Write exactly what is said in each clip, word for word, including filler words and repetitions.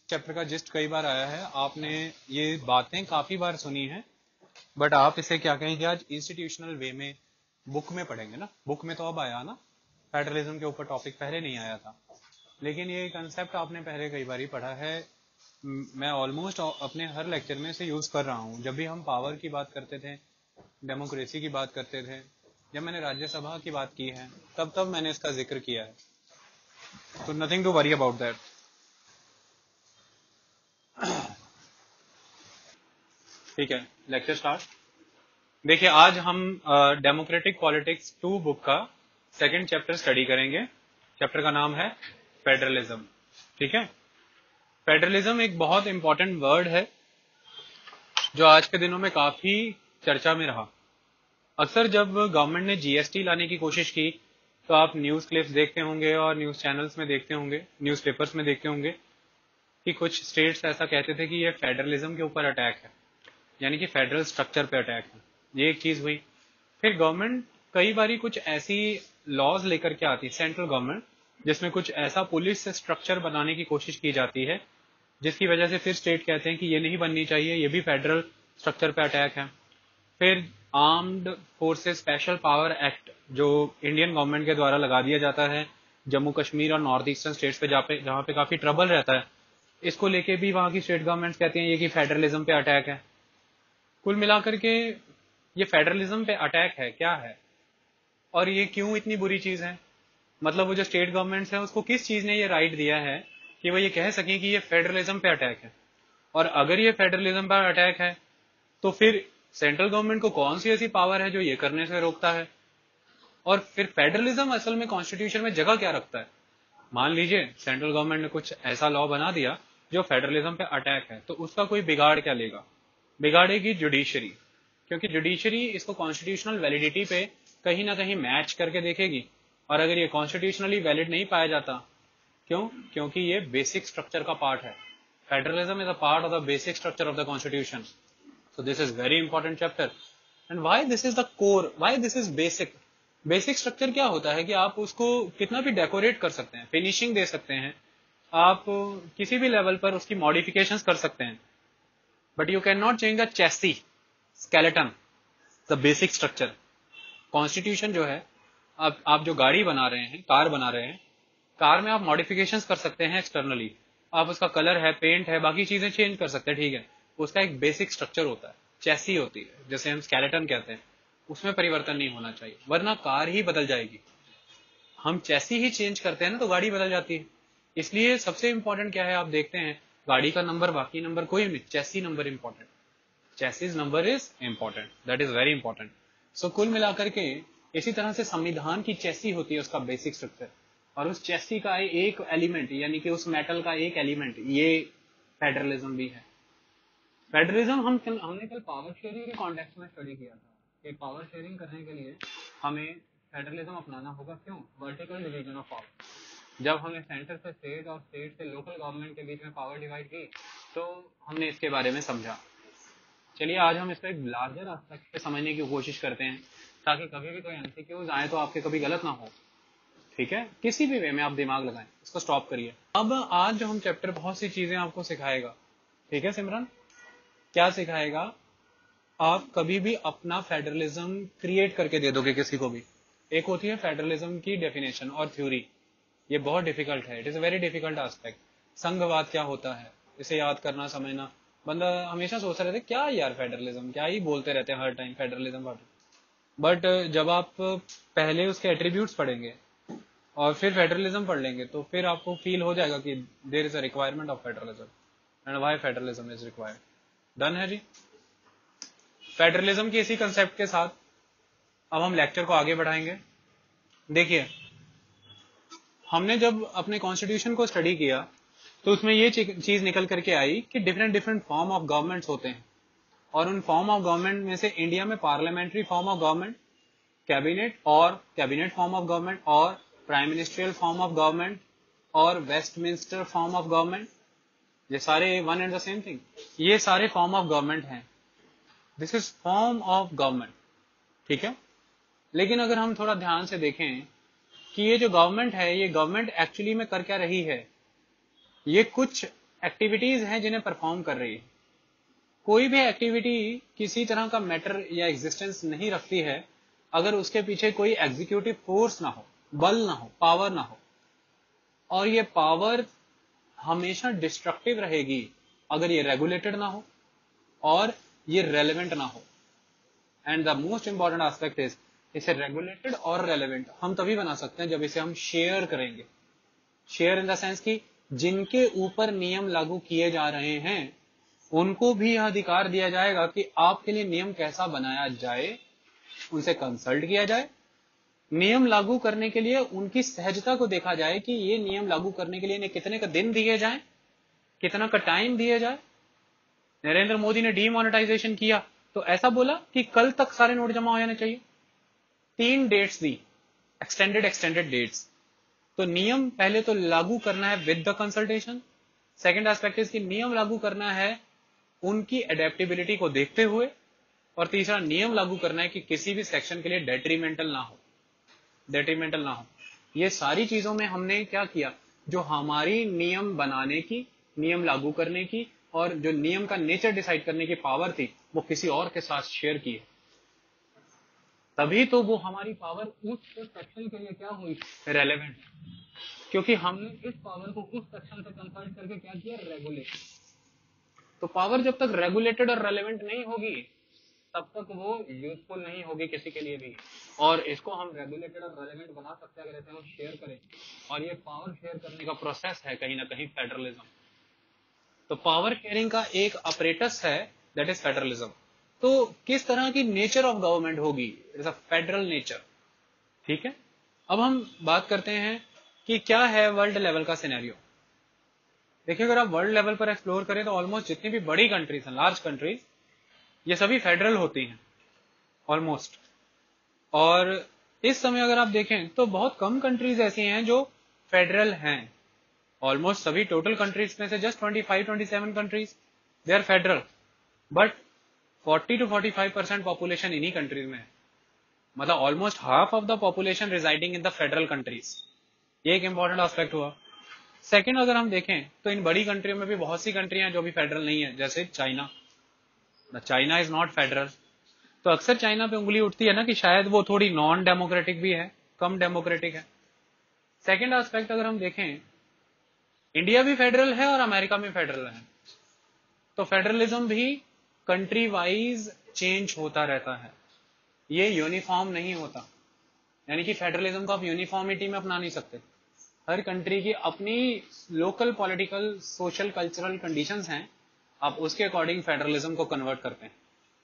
Chapter का gist कई बार आया है, आपने ये बातें काफी बार सुनी है, बट आप इसे क्या कहेंगे आज इंस्टीट्यूशनल वे में बुक में पढ़ेंगे ना। बुक में तो अब आया ना, फेडरलिज्म के ऊपर टॉपिक पहले नहीं आया था, लेकिन ये कंसेप्ट आपने पहले कई बार ही पढ़ा है। म- मैं ऑलमोस्ट अपने हर लेक्चर में इसे यूज कर रहा हूँ। जब भी हम पावर की बात करते थे, डेमोक्रेसी की बात करते थे, जब मैंने राज्यसभा की बात की है, तब तब मैंने इसका जिक्र किया है, तो nothing to worry about that. ठीक है, लेक्चर स्टार्ट। देखिए, आज हम डेमोक्रेटिक पॉलिटिक्स टू बुक का सेकंड चैप्टर स्टडी करेंगे। चैप्टर का नाम है फेडरलिज्म। ठीक है, फेडरलिज्म एक बहुत इंपॉर्टेंट वर्ड है जो आज के दिनों में काफी चर्चा में रहा। अक्सर जब गवर्नमेंट ने जीएसटी लाने की कोशिश की, तो आप न्यूज क्लिप्स देखते होंगे और न्यूज चैनल्स में देखते होंगे, न्यूज़पेपर्स में देखते होंगे कि कुछ स्टेट्स ऐसा कहते थे कि ये फेडरलिज्म के ऊपर अटैक है, यानी कि फेडरल स्ट्रक्चर पे अटैक है। ये एक चीज हुई। फिर गवर्नमेंट कई बारी कुछ ऐसी लॉज लेकर के आती है, सेंट्रल गवर्नमेंट, जिसमें कुछ ऐसा पुलिस स्ट्रक्चर बनाने की कोशिश की जाती है, जिसकी वजह से फिर स्टेट कहते हैं कि ये नहीं बननी चाहिए, ये भी फेडरल स्ट्रक्चर पे अटैक है। फिर armed forces special power act जो इंडियन गवर्नमेंट के द्वारा लगा दिया जाता है जम्मू कश्मीर और नॉर्थ ईस्टर्न स्टेट्स पे, जहाँ पे जहाँ पे काफी ट्रबल रहता है, इसको लेके भी वहां की स्टेट गवर्नमेंट्स कहती हैं ये कि फेडरलिज्म पे अटैक है। कुल मिलाकर के ये फेडरलिज्म पे अटैक है क्या है, और ये क्यों इतनी बुरी चीज है? मतलब वो जो स्टेट गवर्नमेंट्स है, उसको किस चीज ने ये राइट दिया है कि वो ये कह सके कि ये फेडरलिज्म पे अटैक है? और अगर ये फेडरलिज्म पर अटैक है, तो फिर सेंट्रल गवर्नमेंट को कौन सी ऐसी पावर है जो ये करने से रोकता है? और फिर फेडरलिज्म असल में कॉन्स्टिट्यूशन में जगह क्या रखता है? मान लीजिए सेंट्रल गवर्नमेंट ने कुछ ऐसा लॉ बना दिया जो फेडरलिज्म पे अटैक है, तो उसका कोई बिगाड़ क्या लेगा? बिगाड़ेगी जुडिशरी, क्योंकि जुडिशरी इसको कॉन्स्टिट्यूशनल वैलिडिटी पे कहीं ना कहीं मैच करके देखेगी, और अगर ये कॉन्स्टिट्यूशनली वैलिड नहीं पाया जाता, क्यों? क्योंकि ये बेसिक स्ट्रक्चर का पार्ट है। Federalism is a part of the basic structure of the constitution. So this is very important chapter. And why this is the core? Why this is basic? Basic structure क्या होता है कि आप उसको कितना भी डेकोरेट कर सकते हैं, फिनिशिंग दे सकते हैं, आप किसी भी लेवल पर उसकी मॉडिफिकेशंस कर सकते हैं, but you can not change the chassis skeleton, the basic structure. Constitution जो है, आप आप जो गाड़ी बना रहे हैं, कार बना रहे हैं, कार में आप मॉडिफिकेशंस कर सकते हैं एक्सटर्नली, आप उसका कलर है, पेंट है, बाकी चीजें चेंज कर सकते हैं, ठीक है। उसका एक बेसिक स्ट्रक्चर होता है, चेसी होती है, जैसे हम स्केलेटन कहते हैं, उसमें परिवर्तन नहीं होना चाहिए, वरना कार ही बदल जाएगी। हम चेसी ही चेंज करते हैं ना, तो गाड़ी बदल जाती है। इसलिए सबसे इंपॉर्टेंट क्या है, आप देखते हैं गाड़ी का नंबर, बाकी नंबर कोई नहीं, chassis number important, chassis number is important, that is very important. So कुल मिलाकर के इसी तरह से संविधान की चेसी होती है, उसका बेसिक स्ट्रक्चर, और उस चेसी का एक एलिमेंट, यानी कि उस मेटल का एक एलिमेंट, ये फेडरलिज्म भी है। फेडरलिज्म हम हमने कल पावर शेयरिंग के कॉन्टेक्स्ट में स्टडी किया था कि पावर शेयरिंग करने के लिए हमें फेडरलिज्म अपनाना होगा। क्यों? Vertical division of power. जब हमें सेंटर से स्टेट और स्टेट से लोकल गवर्नमेंट के बीच में पावर डिवाइड की, तो हमने इसके बारे में समझा। चलिए आज हम इसको एक लार्जर एस्पेक्ट पे समझने की कोशिश करते हैं, ताकि कभी भी कोई एमसीक्यूज आए तो आपके कभी गलत ना हो। ठीक है, किसी भी वे में आप दिमाग लगाएं, इसको स्टॉप करिए। अब आज जो हम चैप्टर बहुत सी चीजें आपको सिखाएगा। ठीक है सिमरन, क्या सिखाएगा? आप कभी भी अपना फेडरलिज्म क्रिएट करके दे दोगे किसी को भी। एक होती है फेडरलिज्म की डेफिनेशन और थ्योरी, ये बहुत डिफिकल्ट है, it is a very difficult aspect. संघवाद क्या होता है, इसे याद करना, समझना। बंदा हमेशा सोच रहे थे क्या यार फेडरलिज्म, क्या ही बोलते रहते हैं हर टाइम फेडरलिज्म, बट जब आप पहले उसके एट्रीब्यूट्स पढ़ेंगे और फिर फेडरलिज्म पढ़ लेंगे, तो फिर आपको फील हो जाएगा कि there is a requirement of federalism and why federalism is required. Done है जी। फेडरलिज्म के इसी कंसेप्ट के साथ अब हम लेक्चर को आगे बढ़ाएंगे। देखिए, हमने जब अपने कॉन्स्टिट्यूशन को स्टडी किया, तो उसमें ये चीज निकल करके आई कि different different form of governments होते हैं, और उन फॉर्म ऑफ गवर्नमेंट में से इंडिया में parliamentary form of government, cabinet और कैबिनेट फॉर्म ऑफ गवर्नमेंट, और prime ministerial form of government, और वेस्टमिंस्टर फॉर्म ऑफ गवर्नमेंट, ये सारे one and the same thing, ये सारे फॉर्म ऑफ गवर्नमेंट हैं। This is form of government. ठीक है, लेकिन अगर हम थोड़ा ध्यान से देखें कि ये जो गवर्नमेंट है, ये गवर्नमेंट एक्चुअली में कर क्या रही है, ये कुछ एक्टिविटीज हैं जिन्हें परफॉर्म कर रही है। कोई भी एक्टिविटी किसी तरह का मैटर या एग्जिस्टेंस नहीं रखती है अगर उसके पीछे कोई एग्जीक्यूटिव फोर्स ना हो, बल ना हो, पावर ना हो, और ये पावर हमेशा डिस्ट्रक्टिव रहेगी अगर ये रेगुलेटेड ना हो और ये रेलेवेंट ना हो। And the most important aspect is इसे रेगुलेटेड और रेलेवेंट हम तभी बना सकते हैं जब इसे हम शेयर करेंगे। शेयर इन द सेंस कि जिनके ऊपर नियम लागू किए जा रहे हैं उनको भी यह अधिकार दिया जाएगा कि आपके लिए नियम कैसा बनाया जाए, उनसे कंसल्ट किया जाए, नियम लागू करने के लिए उनकी सहजता को देखा जाए कि ये नियम लागू करने के लिए इन्हें कितने का दिन दिए जाए, कितना का टाइम दिया जाए। नरेंद्र मोदी ने डीमोनेटाइजेशन किया तो ऐसा बोला कि कल तक सारे नोट जमा हो जाने चाहिए, तीन डेट्स दी, एक्सटेंडेड एक्सटेंडेड डेट्स। तो नियम पहले तो लागू करना है with the consultation, second aspect is कि नियम लागू करना है उनकी एडेप्टेबिलिटी को देखते हुए, और तीसरा नियम लागू करना है कि किसी भी सेक्शन के लिए डेट्रीमेंटल ना हो, डेट्रीमेंटल ना हो। ये सारी चीजों में हमने क्या किया, जो हमारी नियम बनाने की, नियम लागू करने की और जो नियम का नेचर डिसाइड करने की पावर थी वो किसी और के साथ शेयर की है। तभी तो वो हमारी पावर उस सेक्शन के लिए क्या हुई, रेलेवेंट, क्योंकि हमने इस पावर को उस सेक्शन से कंसल्ट करके क्या किया, रेगुलेट। तो पावर जब तक रेगुलेटेड और रेलेवेंट नहीं होगी तब तक वो यूजफुल नहीं होगी किसी के लिए भी। और इसको हम रेगुलेटेड और रेलेवेंट बना सकते हैं अगर इसे हम शेयर करें, और ये पावर शेयर करने का प्रोसेस है कहीं ना कहीं फेडरलिज्म। तो पावर शेयरिंग का एक ऑपरेटस है दैट इज फेडरलिज्म। तो किस तरह की नेचर ऑफ गवर्नमेंट होगी, इट्स अ फेडरल नेचर। ठीक है, अब हम बात करते हैं कि क्या है वर्ल्ड लेवल का सिनेरियो। देखिए, अगर आप वर्ल्ड लेवल पर एक्सप्लोर करें तो ऑलमोस्ट जितनी भी बड़ी कंट्रीज हैं, लार्ज कंट्रीज, ये सभी फेडरल होती हैं ऑलमोस्ट। और इस समय अगर आप देखें तो बहुत कम कंट्रीज ऐसी हैं जो फेडरल हैं। ऑलमोस्ट सभी टोटल कंट्रीज में से just twenty five twenty seven countries they are federal, but forty two forty five percent population इन्हीं कंट्रीज में है। मतलब almost half of the population residing in the federal countries. ये एक इंपॉर्टेंट एस्पेक्ट हुआ। Second, अगर हम देखें तो इन बड़ी कंट्रियों में भी बहुत सी कंट्रियां हैं जो भी फेडरल नहीं है, जैसे China. China is not federal. तो अक्सर चाइना पे उंगली उठती है ना कि शायद वो थोड़ी नॉन डेमोक्रेटिक भी है, कम डेमोक्रेटिक है। सेकंड एस्पेक्ट अगर हम देखें, इंडिया भी फेडरल है और अमेरिका भी फेडरल है। तो फेडरलिज्म भी कंट्री वाइज चेंज होता रहता है, ये यूनिफॉर्म नहीं होता। यानी कि फेडरलिज्म को आप यूनिफॉर्मिटी में अपना नहीं सकते। हर कंट्री की अपनी local political, social, cultural conditions हैं, आप उसके अकॉर्डिंग फेडरलिज्म को कन्वर्ट करते हैं।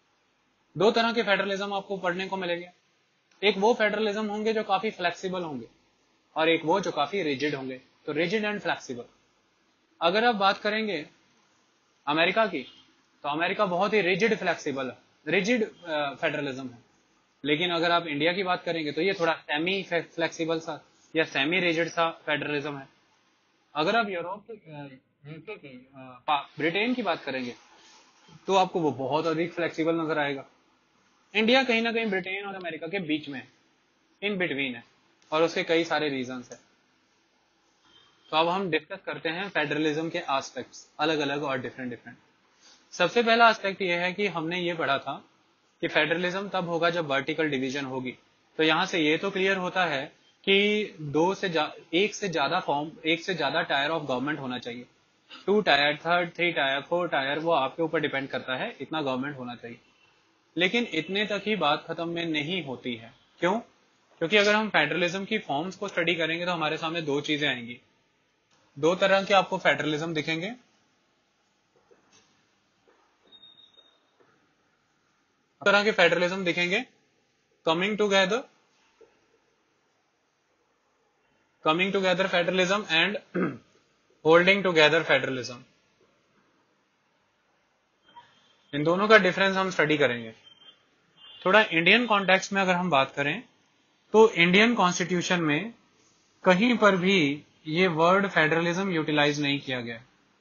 दो तरह के फेडरलिज्म आपको पढ़ने को मिलेंगे। एक वो फेडरलिज्म होंगे जो काफी फ्लेक्सिबल होंगे, और एक वो जो काफी रिजिड होंगे। तो रिजिड एंड फ्लेक्सिबल। अगर आप बात करेंगे अमेरिका की, तो अमेरिका बहुत ही रिजिड फ्लेक्सिबल है, रिजिड फेडरलिज्म है। लेकिन अगर आप इंडिया की बात करेंगे तो ये थोड़ा सेमी फ्लेक्सिबल सा या सेमी रिजिड सा फेडरलिज्म है। अगर आप यूरोप की, यूके की, ब्रिटेन की बात करेंगे तो आपको वो बहुत अधिक फ्लेक्सिबल नजर आएगा। इंडिया कहीं ना कहीं ब्रिटेन और अमेरिका के बीच में, इन बिटवीन है, और उसके कई सारे रीजंस है। तो अब हम डिस्कस करते हैं फेडरलिज्म के एस्पेक्ट्स, अलग अलग और डिफरेंट डिफरेंट। सबसे पहला एस्पेक्ट ये है कि हमने ये पढ़ा था कि फेडरलिज्म तब होगा जब वर्टिकल डिवीजन होगी। तो यहां से ये तो क्लियर होता है कि दो से एक से ज्यादा फॉर्म, एक से ज्यादा टायर ऑफ गवर्नमेंट होना चाहिए। Two tier, third, three tier, four tier, वो आपके ऊपर डिपेंड करता है, इतना गवर्नमेंट होना चाहिए। लेकिन इतने तक ही बात खत्म में नहीं होती है। क्यों? क्योंकि अगर हम फेडरलिज्म की फॉर्म्स को स्टडी करेंगे तो हमारे सामने दो चीजें आएंगी। दो तरह के आपको फेडरलिज्म दिखेंगे। तरह के फेडरलिज्म दिखेंगे, coming together, coming together federalism and holding together federalism. इन दोनों का डिफरेंस हम स्टडी करेंगे। थोड़ा इंडियन कॉन्टेक्स्ट में अगर हम बात करें तो इंडियन कॉन्स्टिट्यूशन में कहीं पर भी ये वर्ड फेडरलिज्म यूटिलाइज नहीं किया गया,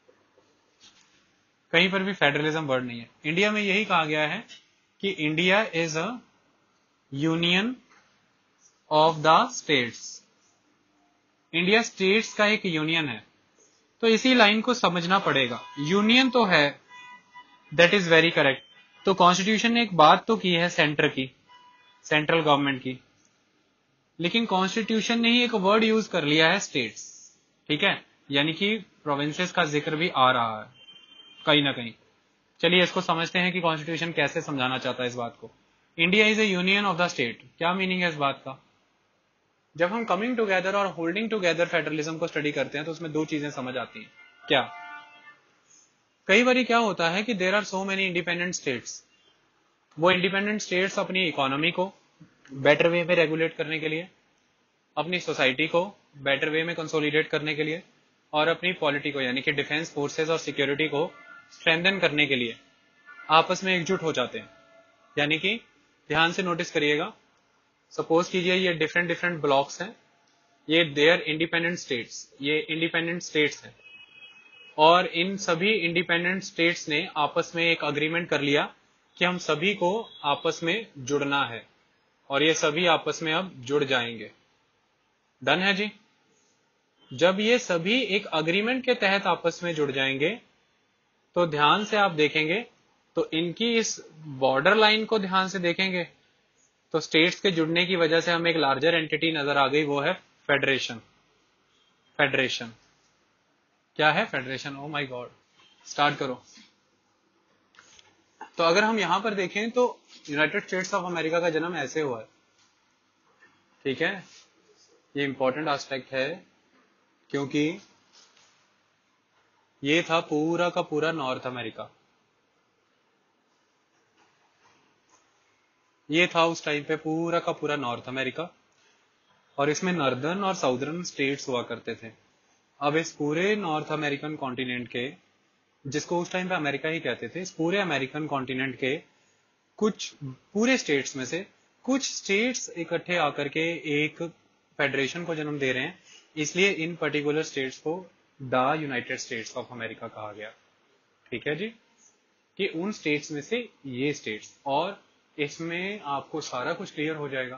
कहीं पर भी फेडरलिज्म वर्ड नहीं है। इंडिया में यही कहा गया है कि India is a union of the states. India states का एक यूनियन है। तो इसी लाइन को समझना पड़ेगा। यूनियन तो है, दैट इज वेरी करेक्ट। तो कॉन्स्टिट्यूशन ने एक बात तो की है सेंटर की, सेंट्रल गवर्नमेंट की, लेकिन कॉन्स्टिट्यूशन ने ही एक वर्ड यूज कर लिया है स्टेट्स, ठीक है, यानी कि प्रोविंसेस का जिक्र भी आ रहा है कहीं ना कहीं। चलिए इसको समझते हैं कि कॉन्स्टिट्यूशन कैसे समझाना चाहता है इस बात को। India is a union of the state, क्या मीनिंग है इस बात का? जब हम कमिंग टुगेदर और होल्डिंग टुगेदर फेडरलिज्म को स्टडी करते हैं तो उसमें दो चीजें समझ आती हैं। क्या? कई बार क्या होता है कि there are so many independent states, वो इंडिपेंडेंट स्टेट्स अपनी इकोनॉमी को बेटर वे में रेगुलेट करने के लिए, अपनी सोसाइटी को बेटर वे में कंसोलिडेट करने के लिए, और अपनी पॉलिटी को यानी कि डिफेंस फोर्सेस और सिक्योरिटी को स्ट्रेंथन करने के लिए आपस में एकजुट हो जाते हैं। यानी कि ध्यान से नोटिस करिएगा, सपोज कीजिए ये डिफरेंट डिफरेंट ब्लॉक्स हैं, ये देयर इंडिपेंडेंट स्टेट्स, ये इंडिपेंडेंट स्टेट्स हैं, और इन सभी इंडिपेंडेंट स्टेट्स ने आपस में एक अग्रीमेंट कर लिया कि हम सभी को आपस में जुड़ना है, और ये सभी आपस में अब जुड़ जाएंगे। डन है जी? जब ये सभी एक अग्रीमेंट के तहत आपस में जुड़ जाएंगे तो ध्यान से आप देखेंगे तो इनकी इस बॉर्डर लाइन को ध्यान से देखेंगे तो स्टेट्स के जुड़ने की वजह से हमें एक लार्जर एंटिटी नजर आ गई, वो है फेडरेशन। फेडरेशन क्या है? Federation. Oh my god, start करो। तो अगर हम यहां पर देखें तो यूनाइटेड स्टेट्स ऑफ अमेरिका का जन्म ऐसे हुआ है, ठीक है, ये इंपॉर्टेंट एस्पेक्ट है क्योंकि ये था पूरा का पूरा नॉर्थ अमेरिका, ये था उस टाइम पे पूरा का पूरा नॉर्थ अमेरिका, और इसमें नॉर्दर्न और साउदर्न स्टेट्स हुआ करते थे। अब इस पूरे नॉर्थ अमेरिकन कॉन्टिनेंट के, जिसको उस टाइम पे अमेरिका ही कहते थे, इस पूरे अमेरिकन कॉन्टिनेंट के कुछ पूरे स्टेट्स में से कुछ स्टेट्स इकट्ठे आकर के एक फेडरेशन को जन्म दे रहे हैं, इसलिए इन पर्टिकुलर स्टेट्स को the United States of America कहा गया। ठीक है जी, कि उन स्टेट्स में से ये स्टेट्स, और इसमें आपको सारा कुछ क्लियर हो जाएगा।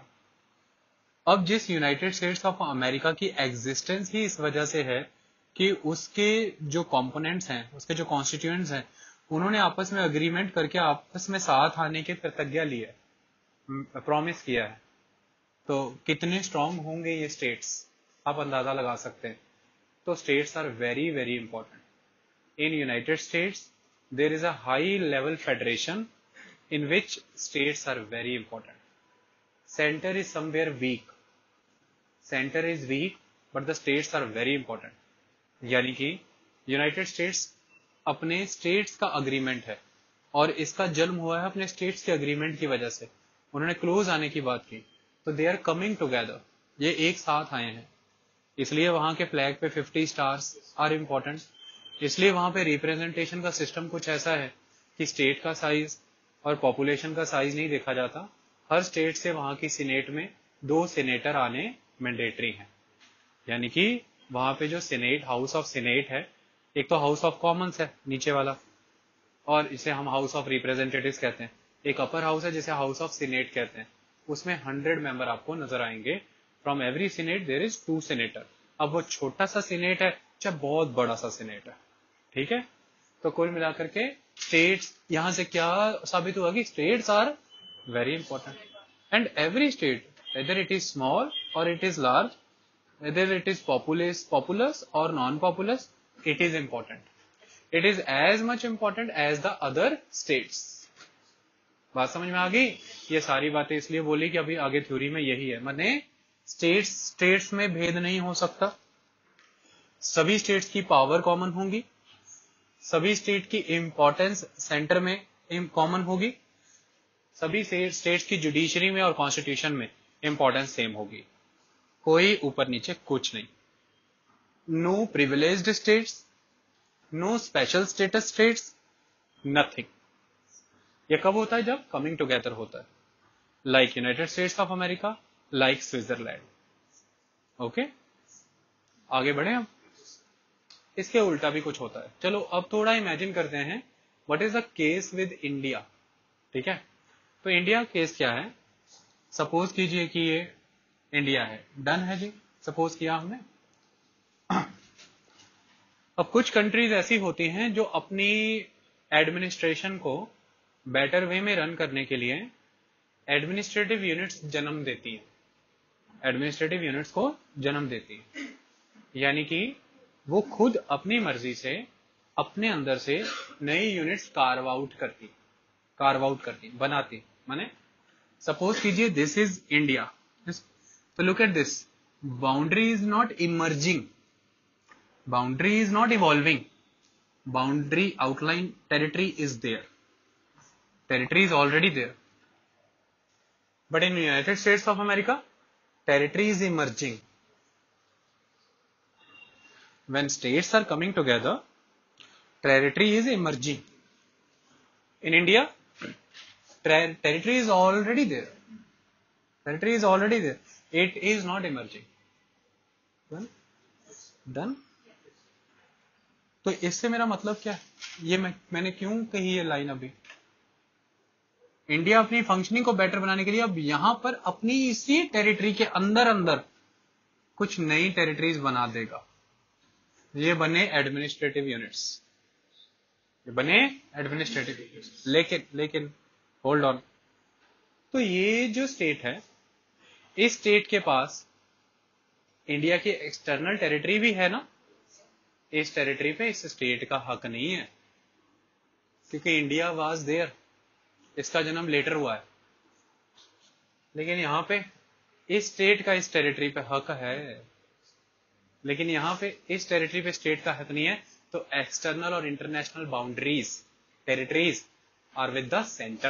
अब जिस यूनाइटेड स्टेट्स ऑफ अमेरिका की एग्जिस्टेंस ही इस वजह से है कि उसके जो कंपोनेंट्स हैं, उसके जो कॉन्स्टिट्यूएंट्स हैं, उन्होंने आपस में अग्रीमेंट करके आपस में साथ आने की प्रतिज्ञा ली है, प्रॉमिस किया है। तो कितने स्ट्रांग होंगे ये स्टेट्स, आप अंदाजा लगा सकते हैं। तो states are very very important. In United States there is a high level federation in which states are very important. Center is somewhere weak. Center is weak, but the states are very important. यानी कि United States अपने states का agreement है, और इसका जन्म हुआ है अपने स्टेट्स के अग्रीमेंट की वजह से। उन्होंने क्लोज आने की बात की, तो दे आर कमिंग टुगेदर, ये एक साथ आए हैं। इसलिए वहां के फ्लैग पे फिफ्टी स्टार्स आर इंपॉर्टेंट। इसलिए वहां पे रिप्रेजेंटेशन का सिस्टम कुछ ऐसा है कि स्टेट का साइज और पॉपुलेशन का साइज नहीं देखा जाता, हर स्टेट से वहां की सीनेट में दो सीनेटर आने मैंडेटरी हैं। यानी कि वहां पे जो सीनेट, हाउस ऑफ सीनेट है, एक तो हाउस ऑफ कॉमन्स है नीचे वाला, और इसे हम हाउस ऑफ रिप्रेजेंटेटिव्स कहते हैं। एक अपर हाउस है जिसे हाउस ऑफ सीनेट कहते हैं, उसमें हंड्रेड मेंबर आपको नजर आएंगे। From every senate there is two senator. अब वो छोटा सा सीनेट है चाहे बहुत बड़ा सा सीनेट है, ठीक है। तो कुल मिलाकर के स्टेट्स, यहां से क्या साबित हुआ कि states are very important, and every state whether it is small और it is large, whether it is populous populous और non populous, it is important. It is as much important as the other states. बात समझ में आ गई? ये सारी बातें इसलिए बोली कि अभी आगे थ्योरी में यही है, माने स्टेट्स स्टेट्स में भेद नहीं हो सकता, सभी स्टेट्स की पावर कॉमन होंगी, सभी स्टेट की इंपॉर्टेंस सेंटर में कॉमन होगी, सभी स्टेट्स की जुडिशरी में और कॉन्स्टिट्यूशन में इंपॉर्टेंस सेम होगी, कोई ऊपर नीचे कुछ नहीं। No privileged states, no special status states, nothing. ये कब होता है? जब कमिंग टुगेदर होता है, like United States of America, like Switzerland. Okay, आगे बढ़े हम। इसके उल्टा भी कुछ होता है। चलो अब थोड़ा इमेजिन करते हैं what is the case with India. ठीक है, तो इंडिया केस क्या है? सपोज कीजिए कि ये इंडिया है। डन है जी, सपोज किया हमने। अब कुछ कंट्रीज ऐसी होती हैं जो अपनी एडमिनिस्ट्रेशन को बेटर वे में रन करने के लिए एडमिनिस्ट्रेटिव यूनिट्स जन्म देती हैं, एडमिनिस्ट्रेटिव यूनिट्स को जन्म देती हैं, यानी कि वो खुद अपनी मर्जी से अपने अंदर से नई यूनिट्स कार्व आउट करती कार्व आउट करती बनाती। माने सपोज कीजिए दिस इज इंडिया, तो look at this, boundary is not emerging, boundary is not evolving, boundary outline territory is there, territory is already there, but in United States of America territory is emerging. When states are coming together, territory is emerging. In India, ter- territory is already there. Territory is already there. It is not emerging. Done? Done? तो इससे मेरा मतलब क्या है? ये मैं, मैंने क्यों कही ये लाइन अभी? इंडिया अपनी फंक्शनिंग को बेटर बनाने के लिए अब यहां पर अपनी इसी टेरिटरी के अंदर अंदर कुछ नई टेरिटरीज बना देगा। ये बने एडमिनिस्ट्रेटिव यूनिट्स, ये बने एडमिनिस्ट्रेटिव यूनिट्स। लेकिन लेकिन होल्ड ऑन, तो ये जो स्टेट है, इस स्टेट के पास इंडिया की एक्सटर्नल टेरिटरी भी है ना, इस टेरिटरी पे इस स्टेट का हक नहीं है, क्योंकि इंडिया वाज देयर, इसका जन्म लेटर हुआ है। लेकिन यहां पे इस स्टेट का इस टेरिटरी पे हक है, लेकिन यहां पे इस टेरिटरी पे स्टेट का हक नहीं है। तो एक्सटर्नल और international boundaries, territories are with the centre.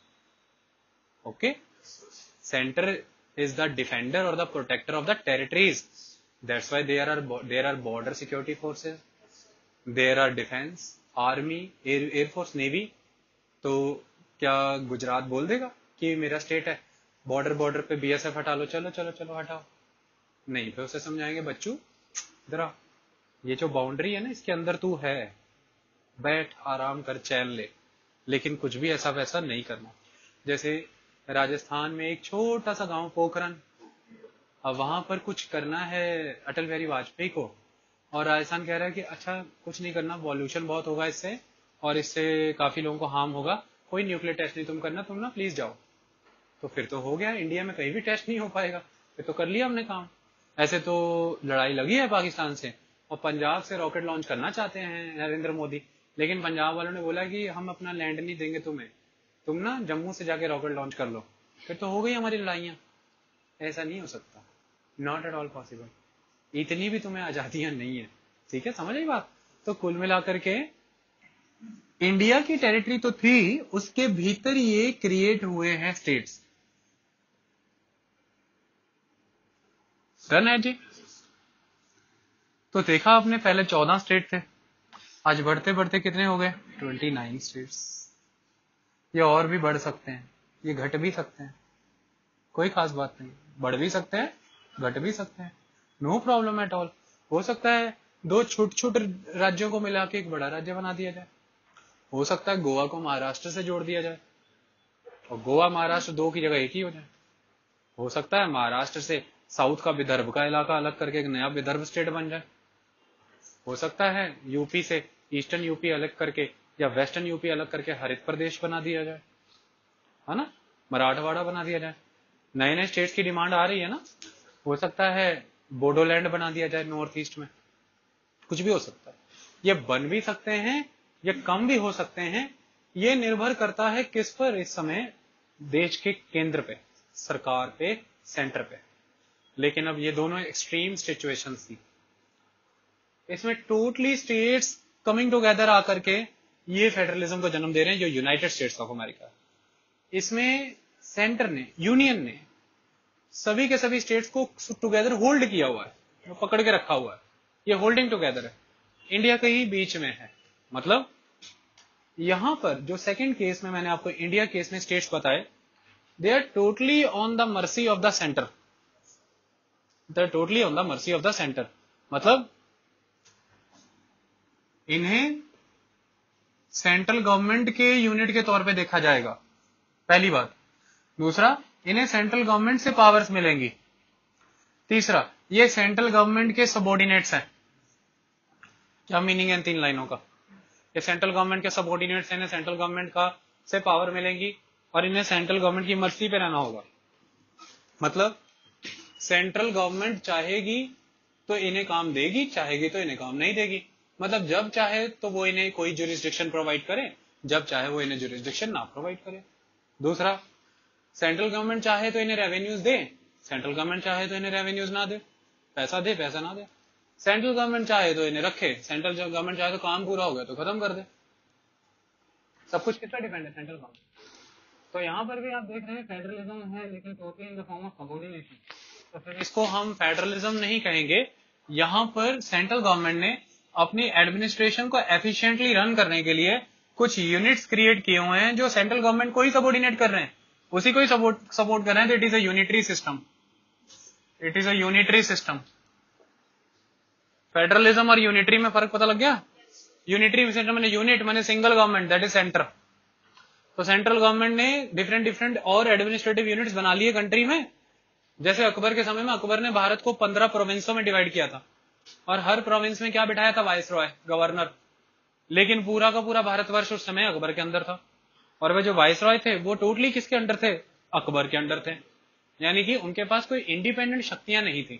Okay, centre is the defender और the protector of the territories. That's why there are there are border security forces, there are defence, army, air force, navy. तो क्या गुजरात बोल देगा कि मेरा state है, border border पे BSF हटा लो, चलो चलो चलो हटाओ? नहीं, फिर उसे समझाएंगे बच्चों जरा, ये जो बाउंड्री है ना, इसके अंदर तू है, बैठ आराम कर, चैन ले, लेकिन कुछ भी ऐसा वैसा नहीं करना। जैसे राजस्थान में एक छोटा सा गांव पोखरन, अब वहां पर कुछ करना है अटल बिहारी वाजपेयी को, और राजस्थान कह रहा है कि अच्छा कुछ नहीं करना, पॉल्यूशन बहुत होगा इससे, और इससे काफी लोगों को हार्म होगा, कोई न्यूक्लियर टेस्ट नहीं तुम करना, तुम ना प्लीज जाओ। तो फिर तो हो गया, इंडिया में कहीं भी टेस्ट नहीं हो पाएगा, फिर तो कर लिया हमने काम। ऐसे तो लड़ाई लगी है पाकिस्तान से, और पंजाब से रॉकेट लॉन्च करना चाहते हैं नरेंद्र मोदी, लेकिन पंजाब वालों ने बोला कि हम अपना लैंड नहीं देंगे तुम्हें, तुम ना जम्मू से जाके रॉकेट लॉन्च कर लो। फिर तो हो गई हमारी लड़ाइयां। ऐसा नहीं हो सकता, नॉट एट ऑल पॉसिबल, इतनी भी तुम्हें आजादियां नहीं है। ठीक है, समझ आई बात? तो कुल मिलाकर के इंडिया की टेरिटरी तो थी, उसके भीतर ये क्रिएट हुए हैं स्टेट्स। डन है जी? तो देखा आपने, पहले चौदह स्टेट थे, आज बढ़ते बढ़ते कितने हो गए? Twenty nine states. ये और भी बढ़ सकते हैं, ये घट भी सकते हैं, कोई खास बात नहीं, बढ़ भी सकते हैं, घट भी सकते हैं, नो प्रॉब्लम एट ऑल। हो सकता है दो छोटे छोटे राज्यों को मिला के एक बड़ा राज्य बना दिया जाए, हो सकता है गोवा को महाराष्ट्र से जोड़ दिया जाए और गोवा महाराष्ट्र दो की जगह एक ही हो जाए, हो सकता है महाराष्ट्र से साउथ का विदर्भ का इलाका अलग करके एक नया विदर्भ स्टेट बन जाए, हो सकता है यूपी से ईस्टर्न यूपी अलग करके या वेस्टर्न यूपी अलग करके हरित प्रदेश बना दिया जाए, है ना, मराठवाड़ा बना दिया जाए। नए नए स्टेट्स की डिमांड आ रही है ना, हो सकता है बोडोलैंड बना दिया जाए नॉर्थ ईस्ट में, कुछ भी हो सकता है। ये बन भी सकते हैं, ये कम भी हो सकते हैं, ये निर्भर करता है किस पर, इस समय देश के केंद्र पे, सरकार पे, सेंटर पे। लेकिन अब ये दोनों एक्सट्रीम सिचुएशंस थी, इसमें टोटली स्टेट्स कमिंग टुगेदर आकर के ये फेडरलिज्म को जन्म दे रहे हैं, जो यूनाइटेड स्टेट्स ऑफ अमेरिका। इसमें सेंटर ने, यूनियन ने सभी के सभी स्टेट्स को टुगेदर होल्ड किया हुआ है, पकड़ के रखा हुआ है, ये होल्डिंग टुगेदर है। इंडिया कहीं बीच में है, मतलब यहां पर जो सेकंड केस में मैंने आपको इंडिया केस में स्टेट्स बताए, they are totally on the mercy of the centre, they are totally on the mercy of the centre, मतलब इन्हें सेंट्रल गवर्नमेंट के यूनिट के तौर पे देखा जाएगा, पहली बात। दूसरा, इन्हें सेंट्रल गवर्नमेंट से पावर्स मिलेंगी। तीसरा, ये सेंट्रल गवर्नमेंट के सबऑर्डिनेट्स हैं। क्या मीनिंग है इन तीन लाइनों का? ये सेंट्रल गवर्नमेंट के सबऑर्डिनेट्स हैं, सेंट्रल गवर्नमेंट का से पावर मिलेंगी और इन्हें सेंट्रल गवर्नमेंट की मर्जी पे रहना होगा। मतलब सेंट्रल गवर्नमेंट चाहेगी तो इन्हें काम देगी, चाहेगी तो इन्हें काम नहीं देगी। मतलब जब चाहे तो वो इन्हें कोई जुरिस्डिक्शन प्रोवाइड करे, जब चाहे वो इन्हें जुरिस्डिक्शन ना प्रोवाइड करे। दूसरा, सेंट्रल गवर्नमेंट चाहे तो इन्हें रेवेन्यूज दे, सेंट्रल गवर्नमेंट चाहे तो इन्हें रेवेन्यूज ना दे, पैसा दे पैसा ना दे। सेंट्रल गवर्नमेंट चाहे तो इन्हें रखे, सेंट्रल गवर्नमेंट चाहे तो काम पूरा हो गया तो खत्म कर दे। सब कुछ किस पर डिपेंड है? Central government. तो यहाँ पर भी आप देख रहे हैं फेडरलिज्म है, लेकिन totally in the form of subordination. तो फिर इसको हम फेडरलिज्म नहीं कहेंगे। यहाँ पर सेंट्रल गवर्नमेंट ने अपनी एडमिनिस्ट्रेशन को एफिशिएंटली रन करने के लिए कुछ यूनिट्स क्रिएट किए हुए हैं जो सेंट्रल गवर्नमेंट को ही सबऑर्डिनेट कर रहे हैं, उसी को ही सपोर्ट सपोर्ट कर रहे हैं। तो it is a unitary system, it is a unitary system. Federalism और यूनिटरी में फर्क पता लग गया? यूनिटरी सिस्टम मैंने यूनिट मैंने single government, that is centre. तो सेंट्रल गवर्नमेंट ने डिफरेंट डिफरेंट और एडमिनिस्ट्रेटिव यूनिट्स बना लिए कंट्री में। जैसे अकबर के समय में अकबर ने भारत को पंद्रह प्रोविंसों में डिवाइड किया था और हर प्रोविंस में क्या बिठाया था? Viceroy, governor. लेकिन पूरा का पूरा भारतवर्ष उस समय अकबर के अंदर था और वे जो वाइसरॉय थे वो टोटली किसके अंडर थे? अकबर के अंडर थे। यानी कि उनके पास कोई इंडिपेंडेंट शक्तियां नहीं थी।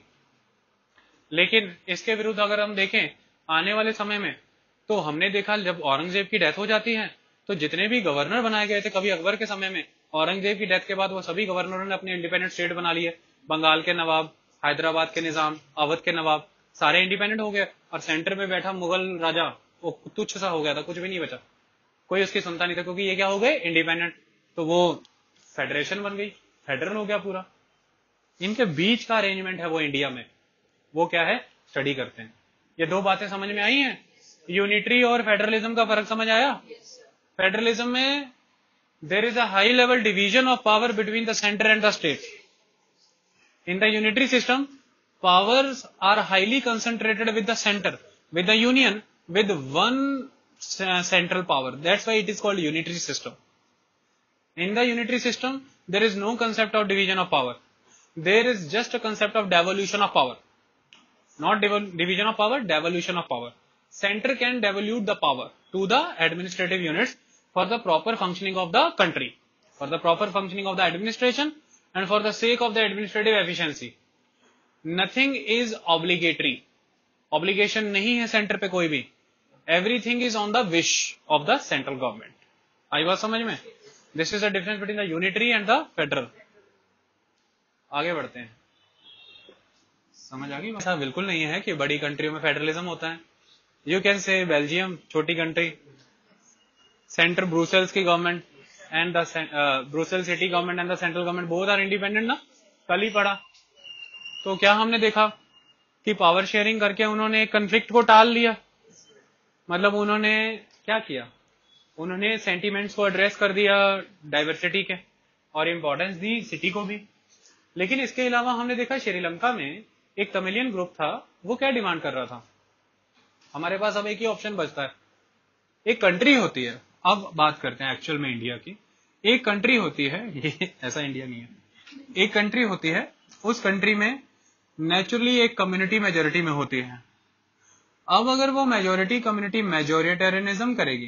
लेकिन इसके विरुद्ध अगर हम देखें आने वाले समय में, तो हमने देखा जब औरंगजेब की डेथ हो जाती है तो जितने भी गवर्नर बनाए गए थे कभी अकबर के समय में, औरंगजेब की डेथ के बाद वो सभी गवर्नरों ने अपने इंडिपेंडेंट स्टेट बना लिए। बंगाल के नवाब, हैदराबाद के निजाम, अवध के नवाब, सारे इंडिपेंडेंट हो गए और सेंटर में बैठा मुगल राजा वो तुच्छ सा हो गया था, कुछ भी नहीं बचा, कोई उसकी सुनता नहीं था, क्योंकि ये क्या हो गए? इंडिपेंडेंट। तो वो फेडरेशन बन गई, फेडरल हो गया पूरा। इनके बीच का अरेंजमेंट है वो इंडिया में, वो क्या है? स्टडी करते हैं। ये दो बातें समझ में आई हैं? यूनिटरी और फेडरलिज्म का फर्क समझ आया? फेडरलिज्म में there is a high level division of power between the centre and the state. In the unitary system powers are highly concentrated with the centre, with the union, with one central power. That's why it is called unitary system. In the unitary system, there is no concept of division of power. There is just a concept of devolution of power. Not division of power, devolution of power. Center can devolute the power to the administrative units for the proper functioning of the country, for the proper functioning of the administration, and for the sake of the administrative efficiency. Nothing is obligatory. Obligation नहीं है centre पे कोई भी. Everything is on the wish of the central government. आई बात समझ में? This is the difference between the unitary and the federal. आगे बढ़ते हैं. समझ आ गई? ऐसा बिल्कुल नहीं है कि बड़ी कंट्रियों में फेडरलिज्म होता है. You can say बेल्जियम, छोटी कंट्री, सेंटर ब्रुसेल्स की government and the Brussel city government and the central government both are independent ना. कल ही पढ़ा. तो क्या हमने देखा कि पावर शेयरिंग करके उन्होंने एक कन्फ्लिक्ट को टाल लिया. मतलब उन्होंने क्या किया? उन्होंने सेंटीमेंट्स को एड्रेस कर दिया डाइवर्सिटी के और इंपॉर्टेंस दी सिटी को भी. लेकिन इसके अलावा हमने देखा श्रीलंका में एक तमिलियन ग्रुप था, वो क्या डिमांड कर रहा था? हमारे पास अब एक ही ऑप्शन बचता है. एक कंट्री होती है, अब बात करते हैं एक्चुअल में इंडिया की. एक कंट्री होती है, ये ऐसा इंडिया नहीं है, एक कंट्री होती है, उस कंट्री में नेचुरली एक कम्युनिटी मेजोरिटी में होती है. अब अगर वो मेजोरिटी कम्युनिटी मेजोरिटेरियनिज्म करेगी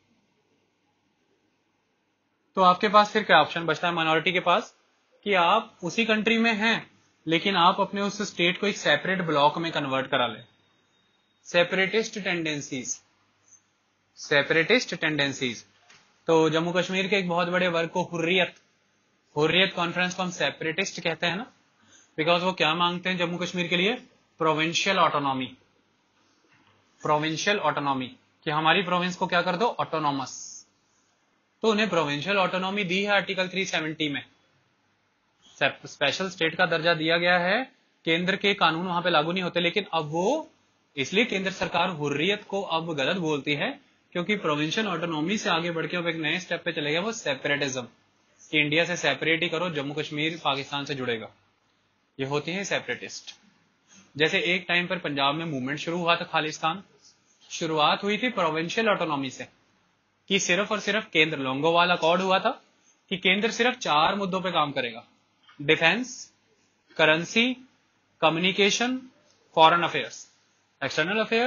तो आपके पास फिर क्या ऑप्शन बचता है माइनॉरिटी के पास? कि आप उसी कंट्री में हैं लेकिन आप अपने उस स्टेट को एक सेपरेट ब्लॉक में कन्वर्ट करा ले. Separatist tendencies, separatist tendencies. तो जम्मू कश्मीर के एक बहुत बड़े वर्ग को हुर्रियत हुर्रियत कॉन्फ्रेंस को हम सेपरेटिस्ट कहते हैं ना, बिकॉज वो क्या मांगते हैं जम्मू कश्मीर के लिए? Provincial autonomy. प्रोविंशियल ऑटोनॉमी कि हमारी प्रोविंस को क्या कर दो? ऑटोनॉमस. तो उन्हें प्रोविंशियल ऑटोनॉमी दी है आर्टिकल तीन सौ सत्तर में. स्पेशल स्टेट का दर्जा दिया गया है. केंद्र के कानून वहां पे लागू नहीं होते. लेकिन अब वो इसलिए केंद्र सरकार हुर्रियत को अब गलत बोलती है क्योंकि प्रोविंशियल ऑटोनॉमी से आगे बढ़ के अब एक नए स्टेप पे चले गए वो सेपरेटिज्म, कि इंडिया से सेपरेट ही करो, जम्मू कश्मीर पाकिस्तान से जुड़ेगा. ये होती है सेपरेटिस्ट. जैसे एक टाइम पर पंजाब में मूवमेंट शुरू हुआ था खालिस्तान. शुरुआत हुई थी प्रोविंशियल ऑटोनॉमी से कि सिर्फ और सिर्फ केंद्र, लोंगोवाल अकॉर्ड हुआ था कि केंद्र सिर्फ चार मुद्दों पे काम करेगा: defence, currency, communication, foreign affairs. External affairs,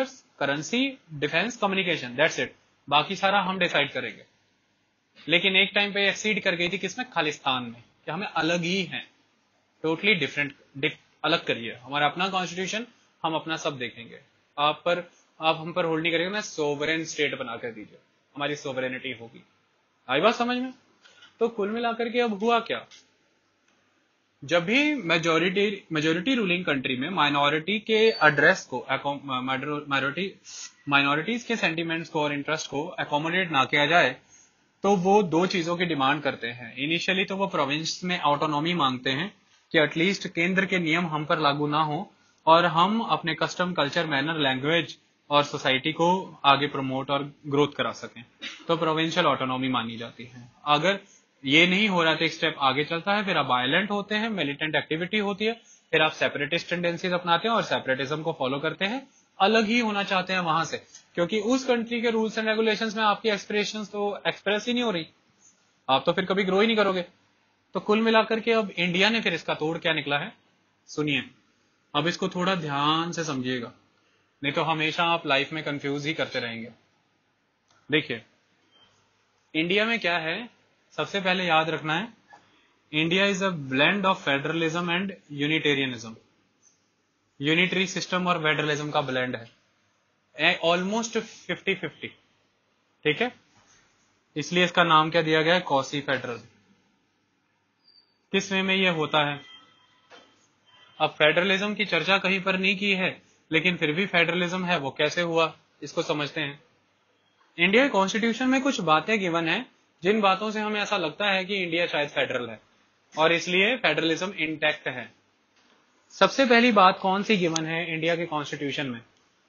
currency, defence, communication, that's it. बाकी सारा हम डिसाइड करेंगे। लेकिन एक टाइम पे एक्सीड कर गई थी किसमें, खालिस्तान में, कि हमें अलग ही है, टोटली डिफरेंट, अलग करिए, हमारा अपना कॉन्स्टिट्यूशन, हम अपना सब देखेंगे। आप पर आप हम पर होल्ड नहीं करेंगे ना, सोवरेन स्टेट बना कर दीजिए, हमारी सोवरेनिटी होगी। आई बात समझ में? तो कुल मिलाकर के अब हुआ क्या, जब भी मेजोरिटी मेजोरिटी रूलिंग कंट्री में माइनॉरिटी के एड्रेस को, माइनॉरिटी माइनॉरिटीज के सेंटिमेंट्स को और इंटरेस्ट को अकोमोडेट ना किया जाए, तो वो दो चीजों की डिमांड करते हैं। इनिशियली तो वो प्रोविंस में ऑटोनॉमी मांगते हैं कि एटलीस्ट केंद्र के नियम हम पर लागू ना हो और हम अपने कस्टम, कल्चर, मैनर, लैंग्वेज और सोसाइटी को आगे प्रमोट और ग्रोथ करा सकें, तो प्रोविंशियल ऑटोनॉमी मानी जाती है। अगर ये नहीं हो रहा तो एक स्टेप आगे चलता है, फिर आप वायलेंट होते हैं, मिलिटेंट एक्टिविटी होती है, फिर आप सेपरेटिस्ट टेंडेंसीज अपनाते हैं और सेपरेटिज्म को फॉलो करते हैं, अलग ही होना चाहते हैं वहां से, क्योंकि उस कंट्री के रूल्स एंड रेगुलेशंस में आपकी एक्सप्रेशंस तो एक्सप्रेस ही नहीं हो रही, आप तो फिर कभी ग्रो ही नहीं करोगे। तो कुल मिलाकर के अब इंडिया ने फिर इसका तोड़ क्या निकला है, सुनिए, अब इसको थोड़ा ध्यान से समझिएगा, नहीं तो हमेशा आप लाइफ में कंफ्यूज ही करते रहेंगे। देखिए, इंडिया में क्या है, सबसे पहले याद रखना है, India is a blend of federalism and unitarianism. Unitary system और फेडरलिज्म का ब्लेंड है, ऑलमोस्ट फिफ्टी फिफ्टी, ठीक है। इसलिए इसका नाम क्या दिया गया है, कॉसी फेडरल। किस वे में ये होता है, अब फेडरलिज्म की चर्चा कहीं पर नहीं की है, लेकिन फिर भी फेडरलिज्म है, वो कैसे हुआ इसको समझते हैं। इंडिया कॉन्स्टिट्यूशन में कुछ बातें गिवन है, जिन बातों से हमें ऐसा लगता है कि इंडिया शायद फेडरल है और इसलिए फेडरलिज्म इंटैक्ट है। सबसे पहली बात कौन सी गिवन है इंडिया के कॉन्स्टिट्यूशन में,